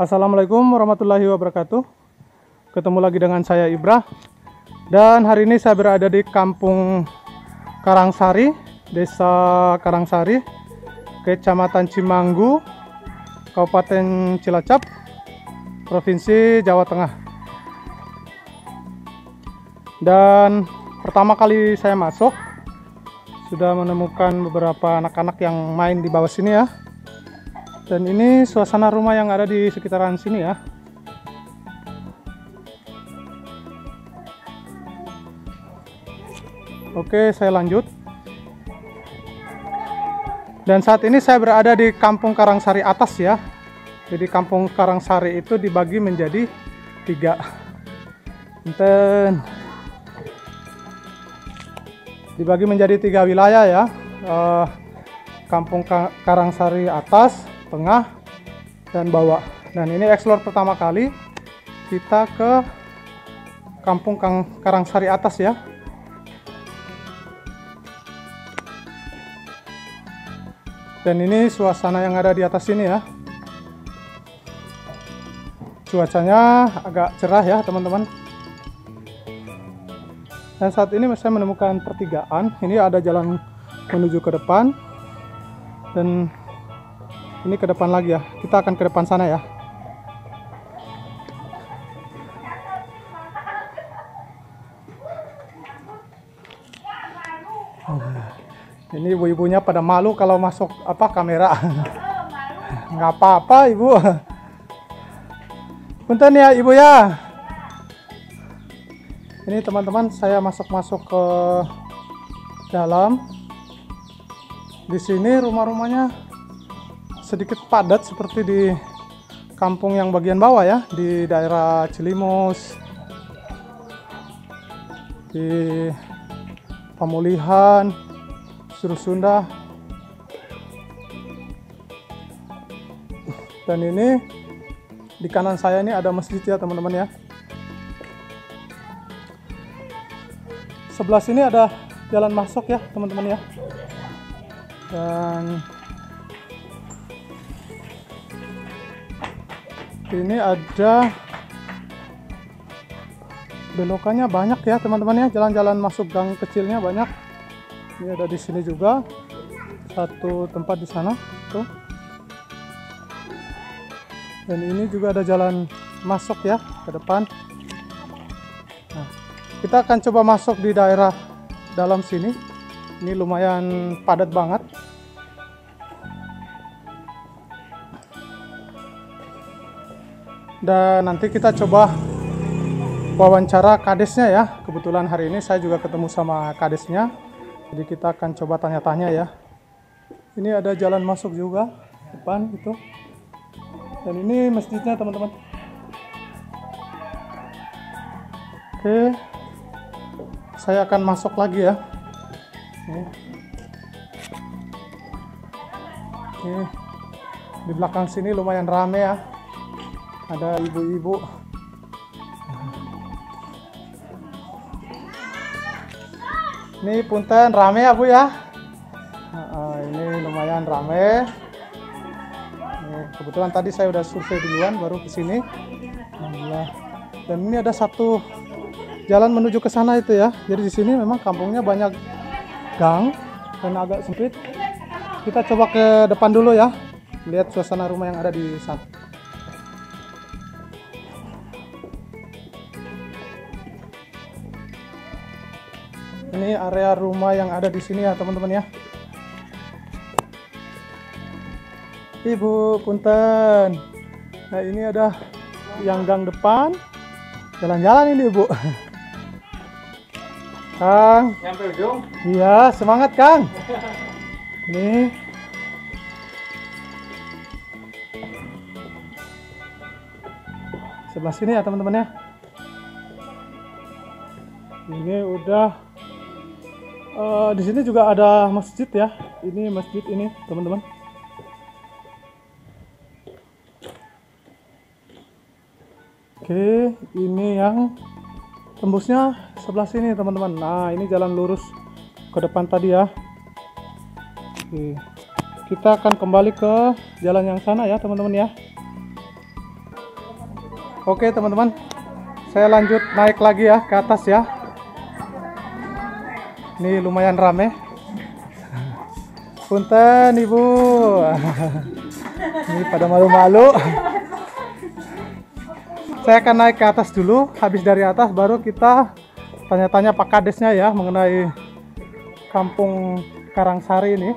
Assalamualaikum warahmatullahi wabarakatuh. Ketemu lagi dengan saya Ibra. Dan hari ini saya berada di Kampung Karangsari, Desa Karangsari, Kecamatan Cimanggu, Kabupaten Cilacap, Provinsi Jawa Tengah. Dan pertama kali saya masuk, sudah menemukan beberapa anak-anak yang main di bawah sini ya. Dan ini suasana rumah yang ada di sekitaran sini ya. Oke, saya lanjut. Dan saat ini saya berada di Kampung Karangsari Atas ya. Jadi Kampung Karangsari itu dibagi menjadi 3. Dibagi menjadi 3 wilayah ya. Kampung Karangsari Atas, Tengah, dan Bawah. Dan ini eksplor pertama kali kita ke Kampung Karangsari Atas ya. Dan ini suasana yang ada di atas sini ya. Cuacanya agak cerah ya teman-teman. Dan saat ini saya menemukan pertigaan. Ini ada jalan menuju ke depan. Dan ini ke depan lagi ya. Kita akan ke depan sana ya. Ini ibu-ibunya pada malu kalau masuk kamera. Nggak apa-apa ibu. Punten ya ibu ya. Ini teman-teman, saya masuk ke dalam. Di sini rumah-rumahnya sedikit padat seperti di kampung yang bagian bawah ya, di daerah Cilimus, di Pemulihan, Suruh Sunda. Dan ini di kanan saya ini ada masjid ya teman-teman ya. Sebelah sini ada jalan masuk ya teman-teman ya. Dan ini ada belokannya banyak ya teman-teman ya. Jalan-jalan masuk gang kecilnya banyak. Ini ada di sini juga satu tempat di sana tuh. Dan ini juga ada jalan masuk ya ke depan. Nah, kita akan coba masuk di daerah dalam sini. Ini lumayan padat banget. Dan nanti kita coba wawancara kadesnya ya. Kebetulan hari ini saya juga ketemu sama kadesnya. Jadi kita akan coba tanya-tanya ya. Ini ada jalan masuk juga depan itu. Dan ini masjidnya teman-teman. Oke. Saya akan masuk lagi ya. Oke. Di belakang sini lumayan rame ya. Ada ibu-ibu. Ini punten rame ya Bu ya. Ini lumayan rame. Kebetulan tadi saya udah survei duluan baru ke sini. Alhamdulillah. Dan ini ada satu jalan menuju ke sana itu ya. Jadi di sini memang kampungnya banyak gang dan agak sempit. Kita coba ke depan dulu ya. Lihat suasana rumah yang ada di sana. Ini area rumah yang ada di sini ya teman-teman ya. Ibu punten. Nah ini ada yang gang depan. Jalan-jalan ini ibu. Kang. Nyampe ujung? Iya, semangat Kang. Ini. Sebelah sini ya teman-teman ya. Ini udah. Di sini juga ada masjid ya. Ini masjid ini teman-teman. Oke, ini yang tembusnya sebelah sini teman-teman. Nah ini jalan lurus ke depan tadi ya. Oke. Kita akan kembali ke jalan yang sana ya teman-teman ya. Oke teman-teman, saya lanjut naik lagi ya ke atas ya. Ini lumayan rame. Punten ibu. Ini pada malu-malu. Saya akan naik ke atas dulu. Habis dari atas baru kita tanya-tanya Pak Kadesnya ya mengenai Kampung Karangsari ini.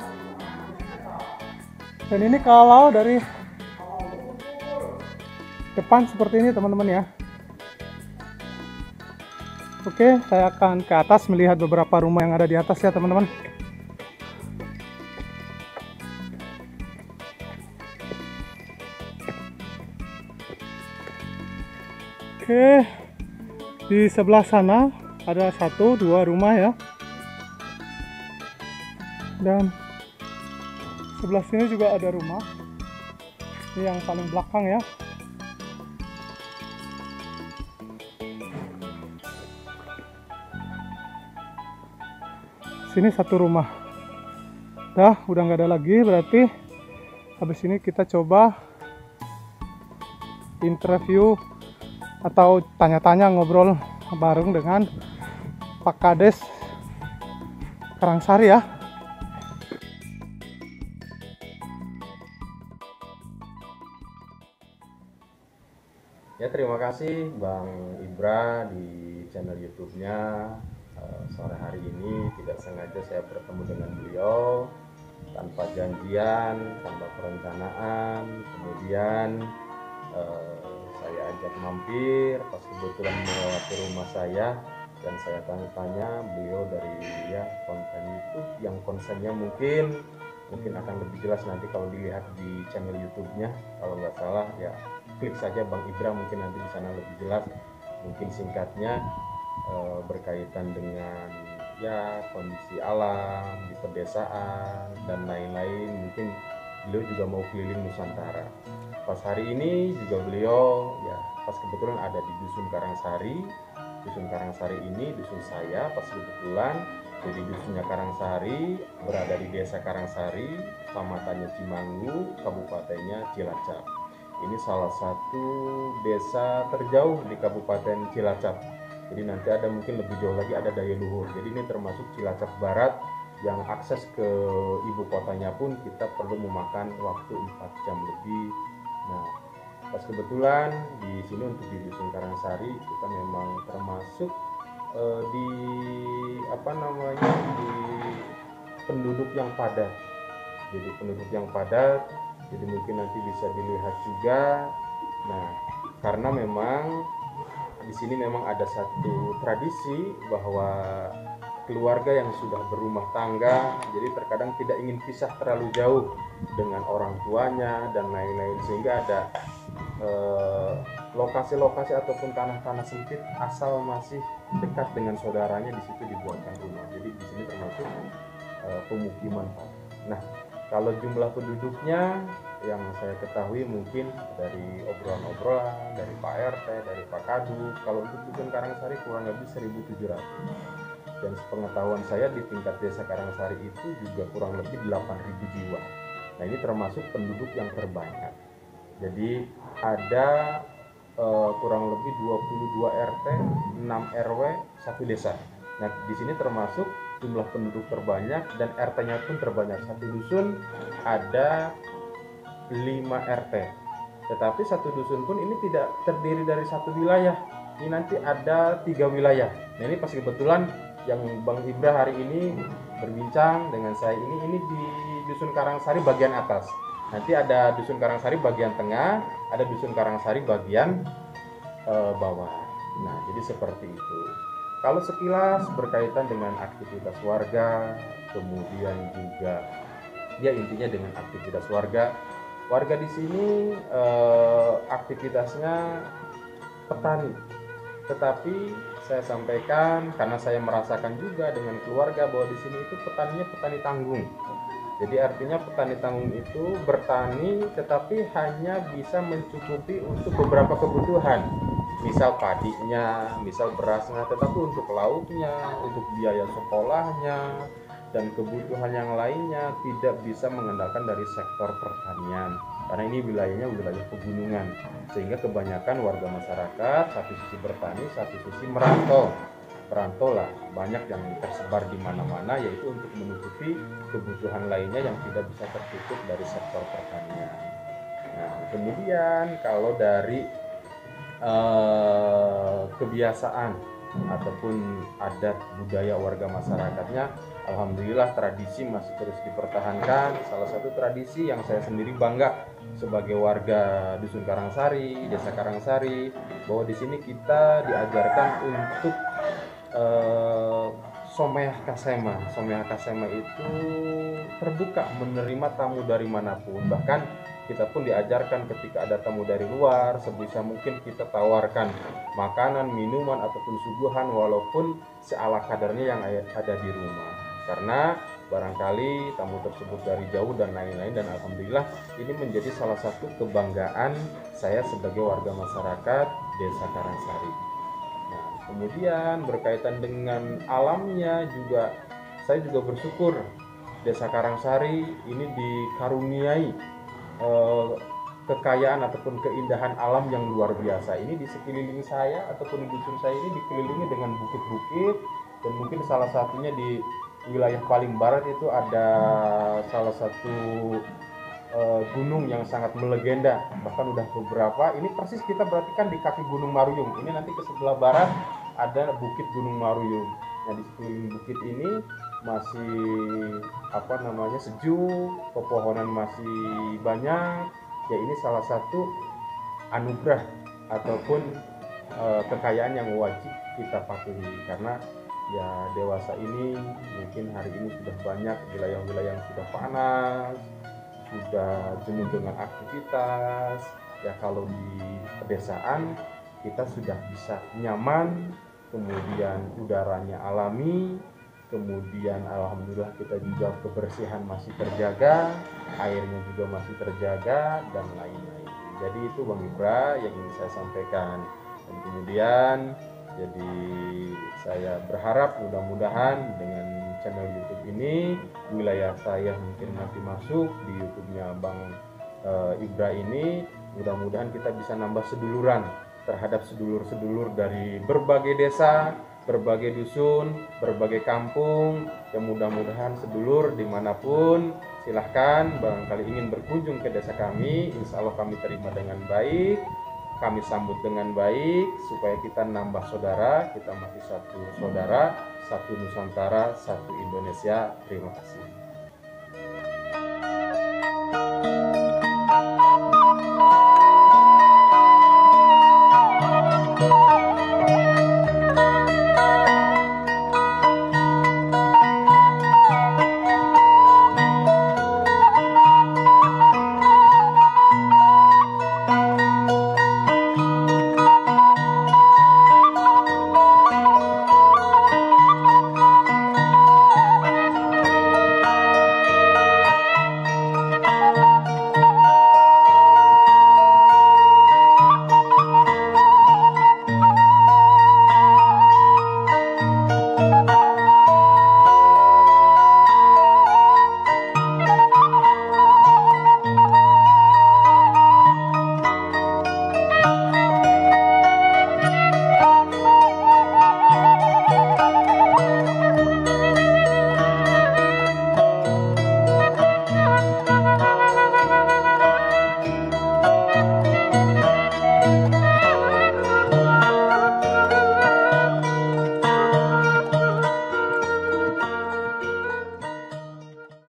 Dan ini kalau dari depan seperti ini teman-teman ya. Oke, saya akan ke atas melihat beberapa rumah yang ada di atas ya teman-teman. Oke, di sebelah sana ada 1-2 rumah ya. Dan sebelah sini juga ada rumah. Ini yang paling belakang ya. Sini 1 rumah. Udah nggak ada lagi, berarti habis ini kita coba interview atau tanya-tanya ngobrol bareng dengan Pak Kades Karangsari ya. Ya, terima kasih Bang Ibra di channel YouTube-nya. Sore hari ini tidak sengaja saya bertemu dengan beliau tanpa janjian, tanpa perencanaan. Kemudian saya ajak mampir, pas kebetulan melewati rumah saya dan saya tanya-tanya beliau dari ya konten YouTube yang konsennya mungkin akan lebih jelas nanti kalau dilihat di channel YouTube-nya. Kalau nggak salah ya klik saja Bang Ibra, mungkin nanti di sana lebih jelas. Mungkin singkatnya berkaitan dengan ya kondisi alam di pedesaan dan lain-lain. Mungkin beliau juga mau keliling Nusantara. Pas hari ini juga beliau ya pas kebetulan ada di Dusun Karangsari. Dusun Karangsari ini dusun saya pas kebetulan. Jadi dusunnya Karangsari berada di Desa Karangsari, kecamatannya Cimanggu, kabupatennya Cilacap. Ini salah satu desa terjauh di Kabupaten Cilacap. Jadi nanti ada mungkin lebih jauh lagi ada Daya Luhur. Jadi ini termasuk Cilacap Barat yang akses ke ibu kotanya pun kita perlu memakan waktu 4 jam lebih. Nah, pas kebetulan di sini untuk di Dusun Karangsari kita memang termasuk di penduduk yang padat. Jadi penduduk yang padat. Jadi mungkin nanti bisa dilihat juga. Nah, karena memang di sini memang ada satu tradisi bahwa keluarga yang sudah berumah tangga jadi terkadang tidak ingin pisah terlalu jauh dengan orang tuanya dan lain-lain, sehingga ada lokasi-lokasi ataupun tanah-tanah sempit asal masih dekat dengan saudaranya, di situ dibuatkan rumah. Jadi di sini termasuk pemukiman. Nah, kalau jumlah penduduknya yang saya ketahui mungkin dari obrolan-obrolan dari Pak RT, dari Pak Kadus, kalau untuk Dusun Karangsari kurang lebih 1.700. Dan sepengetahuan saya di tingkat desa Karangsari itu juga kurang lebih 8.000 jiwa. Nah, ini termasuk penduduk yang terbanyak. Jadi ada kurang lebih 22 RT, 6 RW, 1 desa. Nah, di sini termasuk jumlah penduduk terbanyak dan RT-nya pun terbanyak. Satu dusun ada 5 RT. Tetapi satu dusun pun ini tidak terdiri dari satu wilayah. Ini nanti ada 3 wilayah. Nah, ini pas kebetulan yang Bang Ibra hari ini berbincang dengan saya ini di Dusun Karangsari bagian atas. Nanti ada Dusun Karangsari bagian tengah, ada Dusun Karangsari bagian bawah. Nah, jadi seperti itu. Kalau sekilas berkaitan dengan aktivitas warga, kemudian juga ya intinya dengan aktivitas warga. Warga di sini aktivitasnya petani. Tetapi saya sampaikan karena saya merasakan juga dengan keluarga bahwa di sini itu petaninya petani tanggung. Jadi artinya petani tanggung itu bertani tetapi hanya bisa mencukupi untuk beberapa kebutuhan. Misal padinya, misal berasnya, tetapi untuk lauknya, untuk biaya sekolahnya, dan kebutuhan yang lainnya tidak bisa mengandalkan dari sektor pertanian. karena ini wilayahnya wilayah pegunungan, sehingga kebanyakan warga masyarakat satu sisi bertani, satu sisi merantau lah, banyak yang tersebar di mana-mana, yaitu untuk menutupi kebutuhan lainnya yang tidak bisa tertutup dari sektor pertanian. Nah, kemudian kalau dari kebiasaan ataupun adat budaya warga masyarakatnya, alhamdulillah tradisi masih terus dipertahankan. Salah satu tradisi yang saya sendiri bangga sebagai warga Dusun Karangsari, Desa Karangsari, bahwa di sini kita diajarkan untuk Someyah Kasema. Someyah Kasema itu terbuka menerima tamu dari manapun. Bahkan kita pun diajarkan ketika ada tamu dari luar, sebisa mungkin kita tawarkan makanan, minuman, ataupun suguhan walaupun seala kadarnya yang ada di rumah. Karena barangkali tamu tersebut dari jauh dan lain-lain, dan alhamdulillah ini menjadi salah satu kebanggaan saya sebagai warga masyarakat Desa Karangsari. Nah, kemudian berkaitan dengan alamnya juga, saya juga bersyukur Desa Karangsari ini dikaruniai kekayaan ataupun keindahan alam yang luar biasa. Ini di sekeliling saya ataupun di dusun saya ini dikelilingi dengan bukit-bukit, dan mungkin salah satunya di wilayah paling barat itu ada salah satu gunung yang sangat melegenda, bahkan udah beberapa. Ini persis kita berarti kan di kaki Gunung Maruyung. Ini nanti ke sebelah barat ada Bukit Gunung Maruyung. Nah, di sekeliling bukit ini masih sejuk, pepohonan masih banyak. Ya, ini salah satu anugerah ataupun kekayaan yang wajib kita patuhi, karena ya dewasa ini mungkin hari ini sudah banyak wilayah-wilayah yang sudah panas, sudah jenuh dengan aktivitas. Ya, kalau di pedesaan kita sudah bisa nyaman, kemudian udaranya alami, kemudian alhamdulillah kita juga kebersihan masih terjaga, airnya juga masih terjaga, dan lain-lain. Jadi itu Bang Ibra yang ingin saya sampaikan. Dan kemudian jadi saya berharap mudah-mudahan dengan channel YouTube ini, wilayah saya mungkin nanti masuk di YouTube-nya Bang Ibra ini, mudah-mudahan kita bisa nambah seduluran terhadap sedulur-sedulur dari berbagai desa, berbagai dusun, berbagai kampung. Yang mudah-mudahan sedulur dimanapun, silahkan barangkali ingin berkunjung ke desa kami, insya Allah kami terima dengan baik, kami sambut dengan baik, supaya kita nambah saudara, kita masih satu saudara, satu Nusantara, satu Indonesia. Terima kasih.